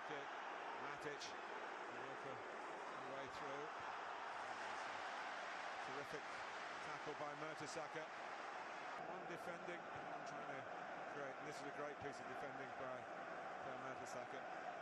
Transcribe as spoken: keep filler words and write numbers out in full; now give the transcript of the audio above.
kick. Matic, Walker the way through. Terrific tackle by Mertesacker. One defending and one trying to create. And this is a great piece of defending by, by Mertesacker.